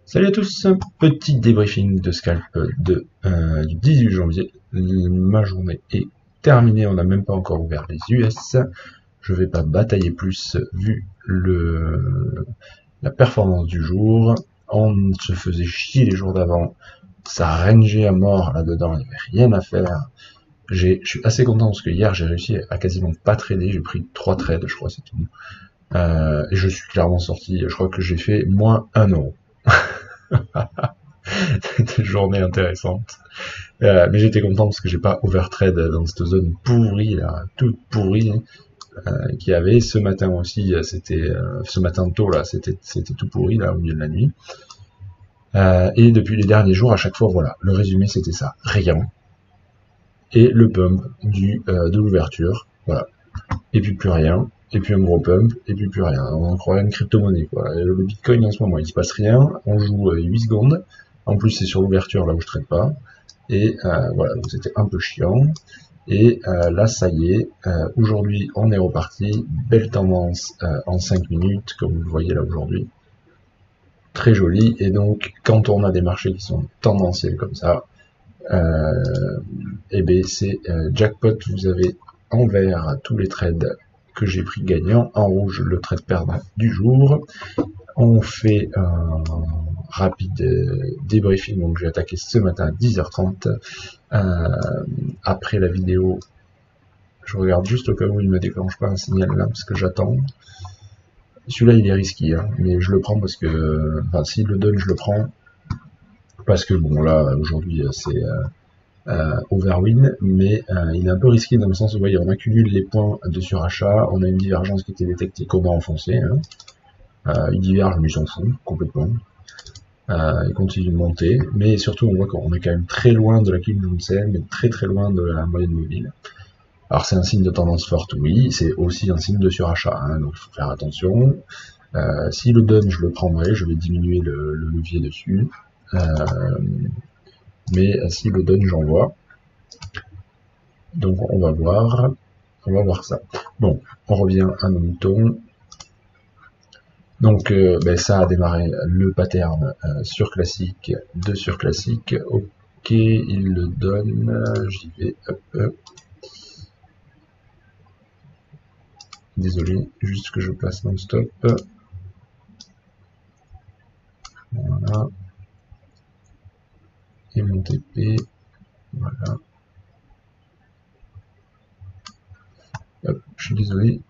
Salut à tous, un petit débriefing de scalp du 18 janvier. Ma journée est terminée, on n'a même pas encore ouvert les US. Je vais pas batailler plus vu la performance du jour. On se faisait chier les jours d'avant, ça rangeait à mort là-dedans, il n'y avait rien à faire. Je suis assez content parce que hier j'ai réussi à quasiment pas trader, j'ai pris 3 trades je crois c'est tout. Et je suis clairement sorti, je crois que j'ai fait moins 1 euro. C'était une journée intéressante. Mais j'étais content parce que j'ai pas overtrade dans cette zone pourrie là, toute pourrie qu'il y avait. Ce matin aussi, c'était ce matin tôt là, c'était tout pourri là au milieu de la nuit. Et depuis les derniers jours, à chaque fois, voilà, le résumé c'était ça, rien. Et le pump de l'ouverture, voilà. Et puis plus rien. Et puis un gros pump, et puis plus rien. On croirait une crypto-monnaie, quoi. Le Bitcoin en ce moment, il se passe rien. On joue 8 secondes. En plus, c'est sur l'ouverture, là où je traite pas. Et voilà, donc c'était un peu chiant. Et là, ça y est, aujourd'hui, on est reparti. Belle tendance en 5 minutes, comme vous le voyez là aujourd'hui. Très joli. Et donc, quand on a des marchés qui sont tendanciels comme ça, et ben c'est jackpot. Vous avez en vert tous les trades que j'ai pris gagnant, en rouge le trade perdant du jour. On fait un rapide débriefing, donc j'ai attaqué ce matin à 10h30. Après la vidéo, je regarde juste au cas où il me déclenche pas un signal là, parce que j'attends. Celui-là il est risqué, hein, mais je le prends parce que, enfin s'il le donne je le prends, parce que bon là aujourd'hui c'est overwin, mais il est un peu risqué dans le sens où vous voyez, on accumule les points de surachat, on a une divergence qui était détectée qu'on a enfoncée, hein. Il diverge mais il s'en fout complètement, il continue de monter, mais surtout on voit qu'on est quand même très loin de la Kijun-sen, mais très très loin de la moyenne mobile. Alors c'est un signe de tendance forte, oui, c'est aussi un signe de surachat, hein, donc il faut faire attention. Si le donne, je le prendrai, je vais diminuer le levier dessus. Mais si le donne, j'envoie. Donc on va voir ça. Bon, on revient à nos moutons. Donc ça a démarré le pattern sur classique, de sur classique. Ok, il le donne, j'y vais, hop. Désolé, juste que je place non-stop. Voilà. Et mon TP, voilà. Hop, je suis désolé.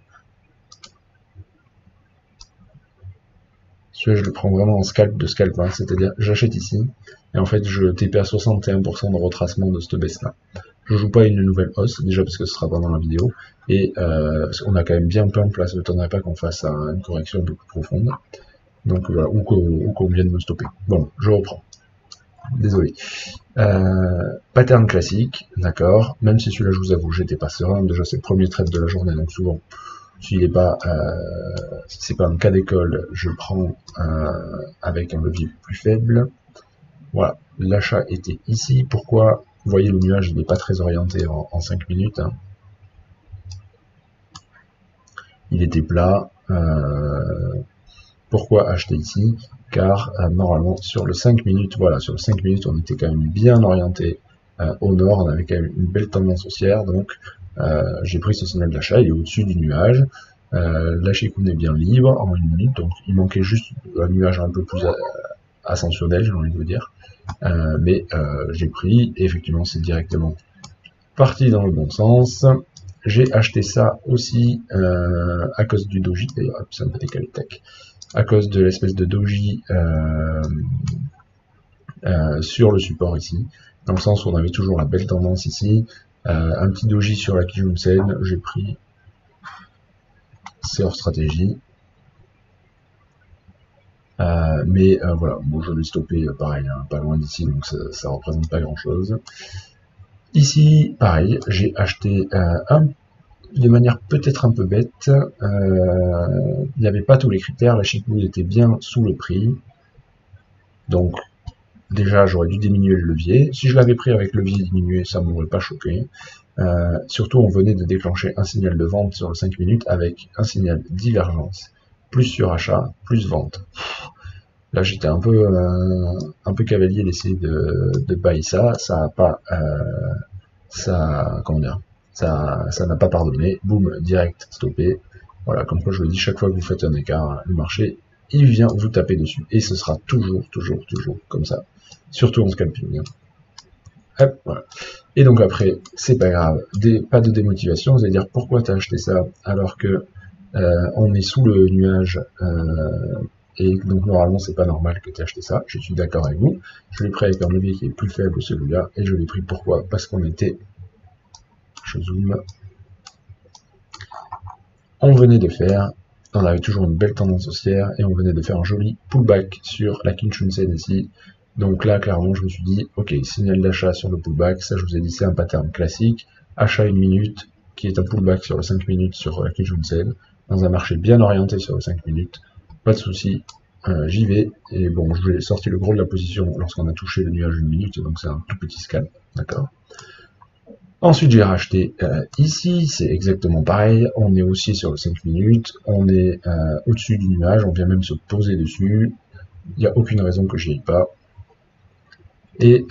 Celui-là, je le prends vraiment en scalp de scalp, hein, c'est-à-dire j'achète ici, et en fait je TP à 61% de retracement de cette baisse-là. Je joue pas une nouvelle hausse, déjà parce que ce sera pendant la vidéo, et on a quand même bien plein de place, je ne m'attendrai pas qu'on fasse une correction un peu plus profonde, donc voilà, ou qu'on vienne me stopper. Bon, je reprends. Désolé. Pattern classique, d'accord, même si celui-là je vous avoue, j'étais pas serein, déjà c'est le premier trade de la journée, donc souvent, s'il est pas, si c'est pas un cas d'école, je prends avec un levier plus faible. Voilà, l'achat était ici. Pourquoi? Vous voyez, le nuage n'est pas très orienté en 5 minutes. Hein. Il était plat. Pourquoi acheter ici? Car normalement sur le 5 minutes, voilà, sur le 5 minutes, on était quand même bien orienté au nord. On avait quand même une belle tendance haussière, donc j'ai pris ce signal d'achat, il est au-dessus du nuage. La Shikun est bien libre en 1 minute, donc il manquait juste un nuage un peu plus ascensionnel, j'ai envie de vous dire. Mais j'ai pris, et effectivement c'est directement parti dans le bon sens. J'ai acheté ça aussi à cause du doji, d'ailleurs, c'est un peu décalé, tac, à cause de l'espèce de doji sur le support ici, dans le sens où on avait toujours la belle tendance ici, un petit doji sur la Kijun-sen, j'ai pris, c'est hors stratégie, mais voilà, bon, je l'ai stoppé pareil, hein, pas loin d'ici, donc ça représente pas grand chose. Ici, pareil, j'ai acheté de manière peut-être un peu bête, il n'y avait pas tous les critères, la Chicout était bien sous le prix, donc déjà j'aurais dû diminuer le levier, si je l'avais pris avec le levier diminué, ça ne m'aurait pas choqué, surtout on venait de déclencher un signal de vente sur le 5 minutes avec un signal divergence, plus surachat, plus vente. Là, j'étais un peu cavalier d'essayer de buy ça. Ça a pas, comment dire, ça n'a pas pardonné. Boum, direct, stoppé. Voilà, comme quoi je le dis, chaque fois que vous faites un écart, le marché, il vient vous taper dessus. Et ce sera toujours comme ça. Surtout en scalping. Hop, voilà. Et donc après, c'est pas grave, pas de démotivation, vous allez dire pourquoi t'as acheté ça alors que on est sous le nuage et donc normalement c'est pas normal que tu aies acheté ça, je suis d'accord avec vous, je l'ai pris avec un levier qui est plus faible que celui-là et je l'ai pris pourquoi? Parce qu'on était, je zoome, on venait de faire, on avait toujours une belle tendance haussière et on venait de faire un joli pullback sur la Kijun-sen ici. Donc là, clairement, je me suis dit, ok, signal d'achat sur le pullback, ça je vous ai dit, c'est un pattern classique, achat 1 minute, qui est un pullback sur le 5 minutes sur la Kijun-sen, dans un marché bien orienté sur le 5 minutes, pas de souci, j'y vais, et bon, je vais sortir le gros de la position lorsqu'on a touché le nuage 1 minute, donc c'est un tout petit scan, d'accord. Ensuite, j'ai racheté ici, c'est exactement pareil, on est aussi sur le 5 minutes, on est au-dessus du nuage, on vient même se poser dessus, il n'y a aucune raison que j'y aille pas. Et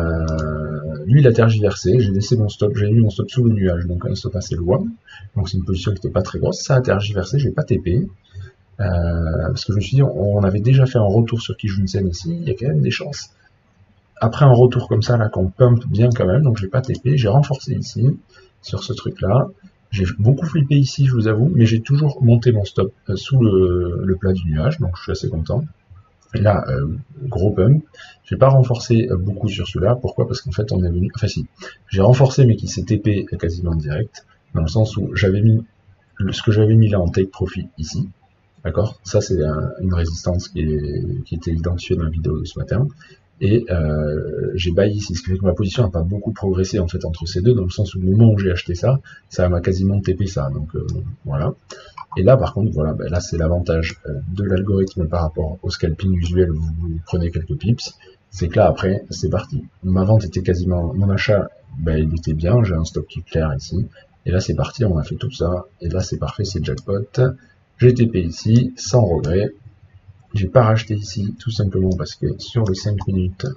lui, il a tergiversé, j'ai laissé mon stop, j'ai mis mon stop sous le nuage, donc un stop assez loin, donc c'est une position qui n'était pas très grosse, ça a tergiversé, j'ai pas TP, parce que je me suis dit, on avait déjà fait un retour sur Kijun-sen ici, il y a quand même des chances. Après un retour comme ça, là, qu'on pump bien quand même, donc j'ai pas TP, j'ai renforcé ici, sur ce truc-là, j'ai beaucoup flippé ici, je vous avoue, mais j'ai toujours monté mon stop sous le plat du nuage, donc je suis assez content. Et là, gros pump. J'ai pas renforcé beaucoup sur celui-là. Pourquoi? Parce qu'en fait, on est venu. Enfin, si. J'ai renforcé, mais qui s'est TP quasiment direct. Dans le sens où j'avais mis ce que j'avais mis là en take profit ici. D'accord? Ça, c'est une résistance qui était identifiée dans la vidéo de ce matin. Et j'ai buy ici. Ce qui fait que ma position n'a pas beaucoup progressé en fait entre ces deux, dans le sens où au moment où j'ai acheté ça, ça m'a quasiment TP ça. Donc voilà. Et là, par contre, voilà, ben là, c'est l'avantage de l'algorithme par rapport au scalping usuel où vous prenez quelques pips. C'est que là, après, c'est parti. Ma vente était quasiment, mon achat, ben, il était bien, j'ai un stop qui est clair ici. Et là, c'est parti, on a fait tout ça. Et là, c'est parfait, c'est jackpot. J'ai TP ici, sans regret. J'ai pas racheté ici, tout simplement parce que sur les 5 minutes,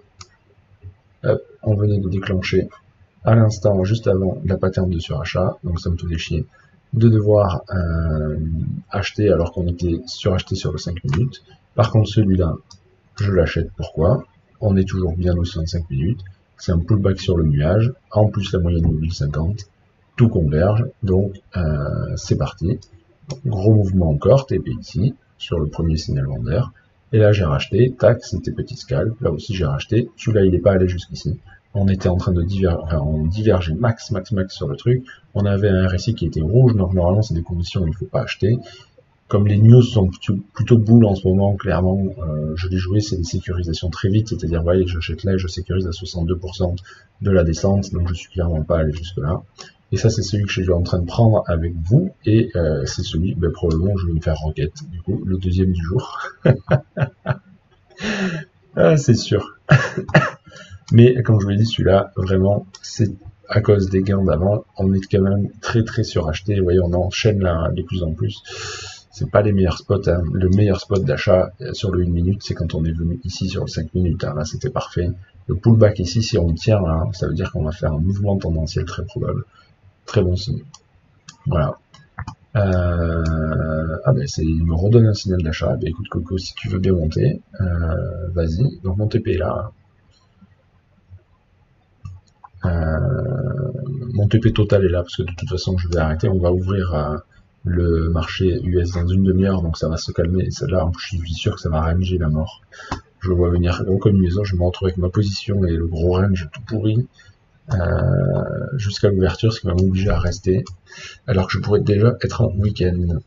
hop, on venait de déclencher à l'instant, juste avant, la pattern de surachat. Donc, ça me faisait chier de devoir acheter alors qu'on était suracheté sur le 5 minutes. Par contre, celui-là, je l'achète. Pourquoi? On est toujours bien aussi en 5 minutes. C'est un pullback sur le nuage. En plus, la moyenne mobile 50. Tout converge. Donc, c'est parti. Gros mouvement encore. TP ici, sur le premier signal vendeur. Et là, j'ai racheté. Tac, c'était petit scalp. Là aussi, j'ai racheté. Celui-là, il n'est pas allé jusqu'ici. On était en train de diverger max sur le truc. On avait un RSI qui était rouge, donc normalement c'est des conditions où il ne faut pas acheter. Comme les news sont plutôt boules en ce moment, clairement, je l'ai joué, c'est des sécurisations très vite, c'est-à-dire, voyez, j'achète là et je sécurise à 62% de la descente, donc je suis clairement pas allé jusque là. Et ça, c'est celui que je suis en train de prendre avec vous, et c'est celui, ben, probablement, je vais me faire rocket, du coup, le deuxième du jour. Ah, c'est sûr. Mais comme je vous l'ai dit, celui-là, vraiment, c'est à cause des gains d'avant, on est quand même très suracheté. Vous voyez, on enchaîne là de plus en plus. C'est pas les meilleurs spots. Hein. Le meilleur spot d'achat sur le 1 minute, c'est quand on est venu ici sur le 5 minutes. Hein. Là, c'était parfait. Le pullback ici, si on tient là, ça veut dire qu'on va faire un mouvement tendanciel très probable. Très bon signe. Voilà. Ah ben il me redonne un signal d'achat. Ben écoute Coco, si tu veux bien monter, vas-y. Donc mon TP est là. Mon TP total est là parce que de toute façon je vais arrêter. On va ouvrir le marché US dans une demi-heure, donc ça va se calmer. Et là, je suis sûr que ça va ranger la mort. Je vois venir gros comme une maison. Je me retrouve avec ma position et le gros range tout pourri jusqu'à l'ouverture, ce qui va m'obliger à rester, alors que je pourrais déjà être en week-end.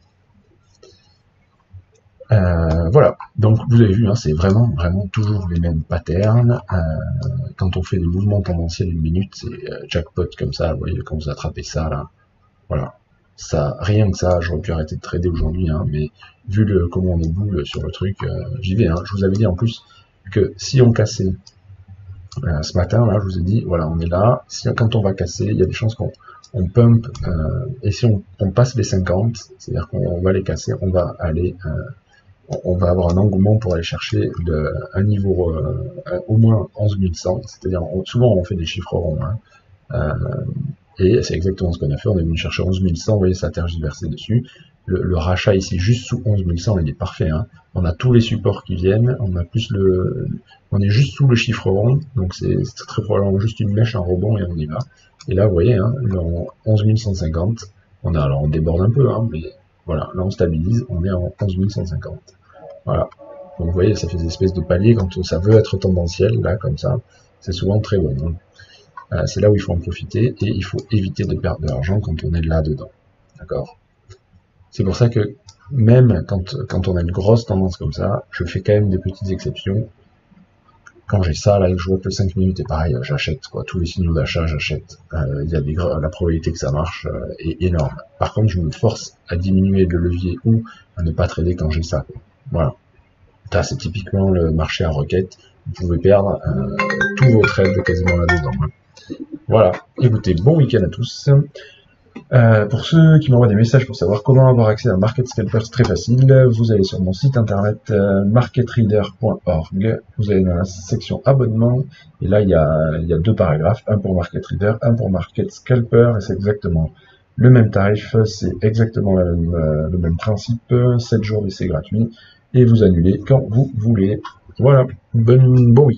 Voilà, donc vous avez vu, hein, c'est vraiment toujours les mêmes patterns. Quand on fait des mouvements tendanciels une minute, c'est jackpot comme ça. Vous voyez, quand vous attrapez ça là, voilà. Ça, rien que ça, j'aurais pu arrêter de trader aujourd'hui, hein, mais vu comment on est boule sur le truc, j'y vais. Hein. Je vous avais dit en plus que si on cassait ce matin, là, je vous ai dit, voilà, on est là. Quand on va casser, il y a des chances qu'on pump, et si on passe les 50, c'est-à-dire qu'on va les casser, on va aller on va avoir un engouement pour aller chercher un niveau au moins 11 100, c'est-à-dire souvent on fait des chiffres ronds, hein, et c'est exactement ce qu'on a fait, on est venu chercher 11 100, vous voyez ça a tergiversé dessus, le rachat ici juste sous 11 100 il est parfait, hein. On a tous les supports qui viennent, on est juste sous le chiffre rond, donc c'est très probablement juste une mèche, un rebond et on y va. Et là vous voyez, hein, 11 150, alors on déborde un peu, hein, mais voilà, là on stabilise, on est en 11 150. Voilà. Donc vous voyez, ça fait des espèces de paliers quand ça veut être tendanciel, là, comme ça, c'est souvent très bon. Hein. C'est là où il faut en profiter, et il faut éviter de perdre de l'argent quand on est là-dedans. D'accord? C'est pour ça que, même quand on a une grosse tendance comme ça, je fais quand même des petites exceptions. Quand j'ai ça, là, je vois que le 5 minutes est pareil, j'achète, quoi. Tous les signaux d'achat, j'achète. La probabilité que ça marche est énorme. Par contre, je me force à diminuer le levier ou à ne pas trader quand j'ai ça, quoi. Voilà. Ça, c'est typiquement le marché à requête. Vous pouvez perdre tous vos trades quasiment là-dedans. Hein. Voilà. Écoutez, bon week-end à tous. Pour ceux qui m'envoient des messages pour savoir comment avoir accès à Market Scalper, c'est très facile. Vous allez sur mon site internet marketreader.org. Vous allez dans la section abonnement. Et là, il y a deux paragraphes. Un pour Market Reader, un pour Market Scalper. Et c'est exactement le même tarif. C'est exactement le même principe. 7 jours d'essai gratuit. Et vous annulez quand vous voulez. Voilà. Bon week-end.